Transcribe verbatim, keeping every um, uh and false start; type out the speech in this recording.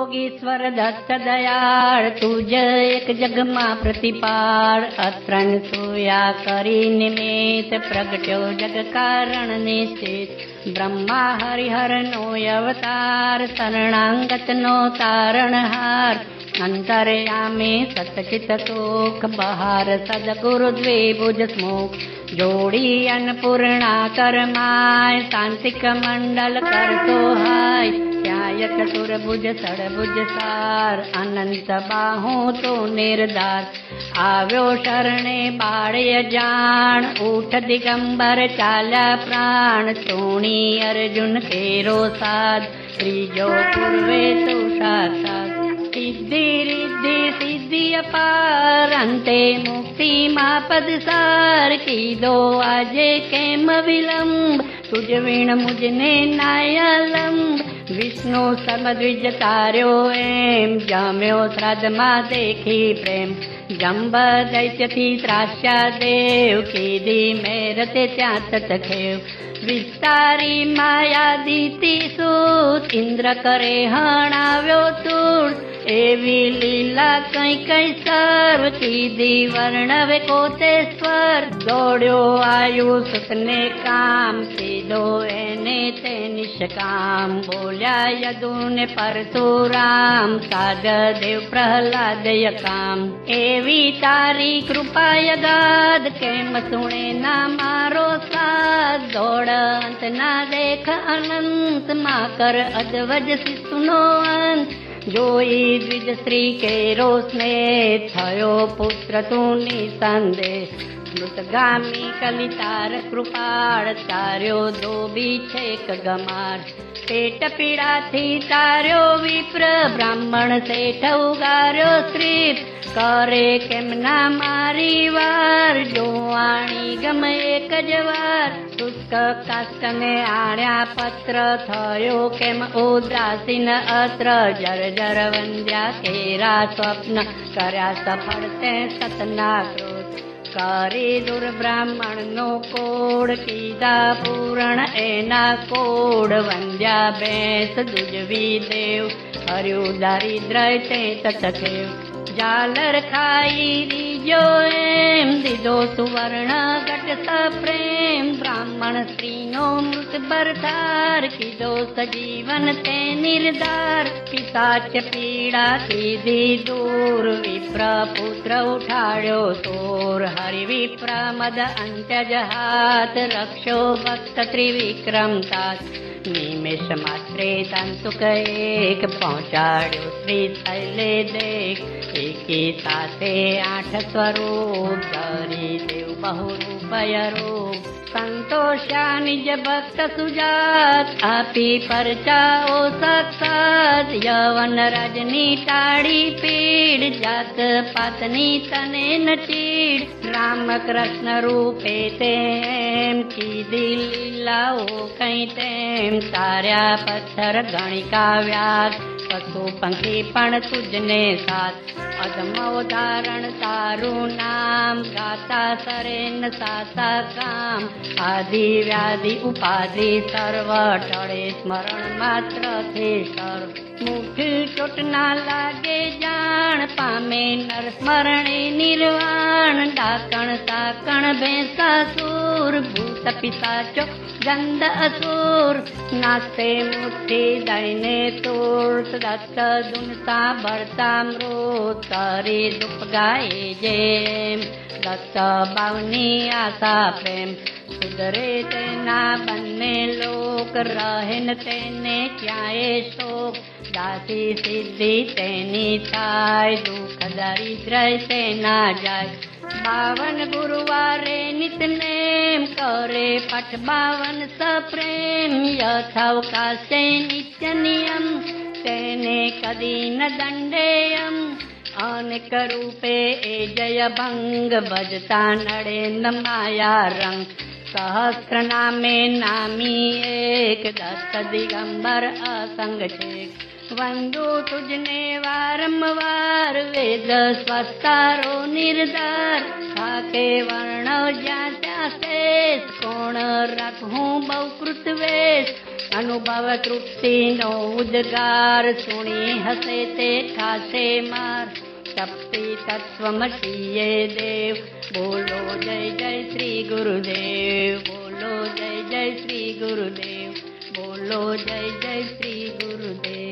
યોગીશ્વર દત્ત દયાળ તુજ એક જગમાં પ્રતિપાળ અત્રણ સોયા કરી નિમિત્ત પ્રગટ્યો જગ કારણ નિશ્ચિત બ્રહ્મા હરિહર નો અવતાર શરણાંગત નો તારણહાર અંતરયામી સતચિત સુખ બહાર સદગુરુ દ્વિભુજ સ્મુખ જોડી અન્નપૂર્ણા કરમાય શાંતિક મંડલ કરતો હાય ત્યાય ચતુર્ભુજ ષડભુજ સાર અનંત બાહુ તો નિર્ધાર આવ્યો શરણે બાળ્ય જાણ ઉઠ દિગંબર ચાલ્યા પ્રાણ સોણી અર્જુન કેરો સાદ ત્રીજો પૂર્વે તો સાક્ષાત સિદ્ધિ રિદ્ધિ સિદ્ધિ અપાર અંતે મુક્તિ માં પદસાર કીધો આજે કેમ વિલંબ તુજ વીણ મુજને નાયલંબ વિષ્ણુ સમદ્વિજ તાર્યો એમ જમ્યો શ્રાદ્ધમાં દેખી પ્રેમ જંબ દૈત્યથી ત્રાસ્યા દેવ કીધી મેરતે ત્યાં તતખેવ વિસ્તારી માયા દીતી સૂત ઇન્દ્ર કરે હણાવ્યો તૂળ એવી લીલા કઈ કઈ સર્વ કીધી વર્ણવે કોતેશ્વર દોડ્યો આયુષને કામ કીધો એને તે નિષ્કામ બોલ્યા યદુને પરશુરામ સાદ દેવ પ્રહલાદય કામ એવી તારી કૃપાય ગાદ કેમ સુણે ના મારો સાદ દોડ અંત ના દેખ અનંત માં કર અદવજ શિશુનો અંત જોઈ દ્વિજ સ્ત્રી કેરો સ્નેહ થયો પુત્ર તું નિસંદેહ મૃતગામી કલિતાર કૃપાળ તાર્યો ધોબી છેક ગમાર પેટ પીડાથી તાર્યો વિપ્ર બ્રાહ્મણ શેઠ ઉગાર્યો શ્રી કરે કેમ ના મારી વાર જોવાણી ગમે એક જ વાર શુષ્ક કાષ્ટને આણ્યા પત્ર થયો કેમ ઉદાસીન અત્ર જર જર વંદ્યા કેરા સ્વપ્ન કર્યા સફળ તે સતના ક્રોધ કરી દુર્બ્રાહ્મણ નો કોડ કીધા પૂરણ એના કોડ વંદ્યા બેસ દુજવી દેવ હર્યું દારિદ્રય તે તટકેવ જાલર ખાઈ રીજો એમ દીધો સુવર્ણ ઘટ સપ્રેમ બ્રાહ્મણ સ્ત્રીનો મૃત બરધાર કીધો સજીવન તે નિર્ધાર પિશાચ પીડા કીધી દૂર વિપ્ર પુત્ર ઉઠાડ્યો તોર હરિ વિપ્ર મદ અંત્યજ હાથ રક્ષો ભક્ત ત્રિવિક્રમ તાત નિમેષ માત્રે તંતુક એક પહોંચાડ્યો શ્રી શૈલે દેખ એકી સાથે આઠ સ્વરૂપ ધરી દેવ બહુ રૂપય રૂપ સંતોષા નિજ ભક્ત સુજાત આપી પરચાઓ સાક્ષાત યવન રજની ટાળી પીડ જાત પાતની તને ન ચીડ રામ કૃષ્ણ રૂપે તેમ કીધી લીલાઓ કઈ તેમ તાર્યા પથ્થર ગણિકા વ્યાસ પશુ પંખી પણ તુજને સાથ અધમોદાહરણ તારું નામ ગાતા સરેન સાસા કામ આદિ વ્યાધિ ઉપાધિ સર્વ ટળે સ્મરણ માત્ર થી સર્વ મુઠી ચોટ ના લાગે જાણ પામે નર સ્મરણે નિર્વાણ ડાકણ સાકણ ભેંસાસુર ભૂત પિશાચો ગંધ અસુર નાસ્તે મુઠ્ઠી દઈને તોડ દત્ત દુનતા ભરતા મૃત કરી દુઃખ ગાય જેમ દત્ત બાવની આશા પ્રેમ સુધરે તેના બંને લોક રહેન તેને ક્યાંય શોક દાસી સિદ્ધિ તેની થાય દુઃખ દરિદ્ર તેના જાય બાવન ગુરુવારે નિતનેમ કરે પઠ બાવન સપ્રેમ યથાવકાશે નિત્ય નિયમ તેને કદી ન દંડેયમ અનેક રૂપે એ જય ભંગ ભજતા નડે ન માયા રંગ સહસ્ત્ર નામે નામી એક દત્ત દિગંબર અસંગ છે વંદુ તુજને વારંવાર વેદ સ્વસ્તારો નિર્ધાર થાકે વર્ણવ જ્યાં ત્યાં શેષ કોણ રાખું બહુ કૃત વેશ અનુભવ તૃપ્તિનો ઉદ્ગાર સુણી હસે તે ખાસે માર શક્તિ તત્વમસીએ દેવ બોલો જય જય શ્રી ગુરુદેવ બોલો જય જય શ્રી ગુરુદેવ બોલો જય જય શ્રી ગુરુદેવ.